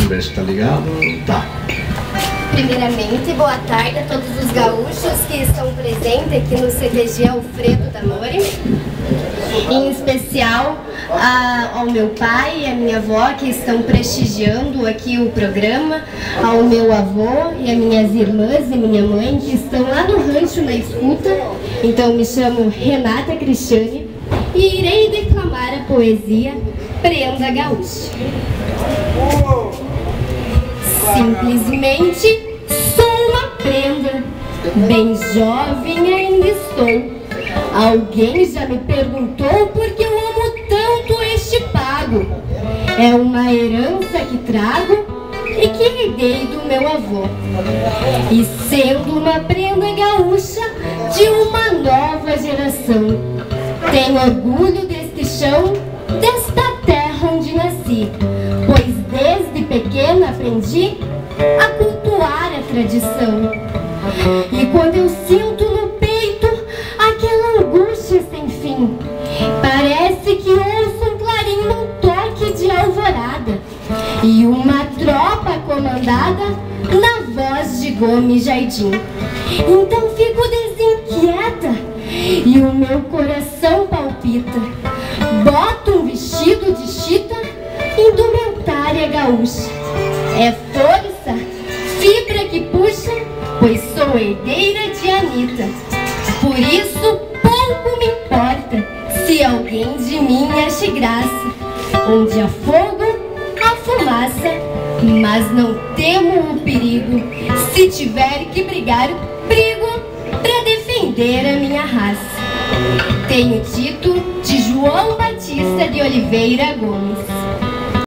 Vamos ver se tá ligado. Tá. Primeiramente, boa tarde a todos os gaúchos que estão presentes aqui no CTG Alfredo Damori. Em especial ao meu pai e à minha avó que estão prestigiando aqui o programa, ao meu avô e às minhas irmãs e minha mãe que estão lá no rancho na escuta. Então me chamo Renata Cristiane e irei declamar a poesia Prenda Gaúcha. Simplesmente sou uma prenda, bem jovem ainda estou. Alguém já me perguntou por que eu amo tanto este pago. É uma herança que trago e que herdei do meu avô. E sendo uma prenda gaúcha de uma nova geração, tenho orgulho deste chão, desta terra onde nasci, pois desde pequena aprendi a cultuar a tradição. E quando eu sinto no peito aquela angústia sem fim, parece que ouço um clarim num toque de alvorada e uma tropa comandada na voz de Gomes Jardim. Então fico desinquieta e o meu coração palpita. Boto um vestido de chita, indumentária gaúcha. É força, fibra que puxa, pois sou herdeira de Anitta. Por isso pouco me importa se alguém de mim ache graça. Onde há fogo, há fumaça, mas não temo o perigo. Se tiver que brigar, brigo pra defender a minha raça. Tenho título de João Batista de Oliveira Gomes.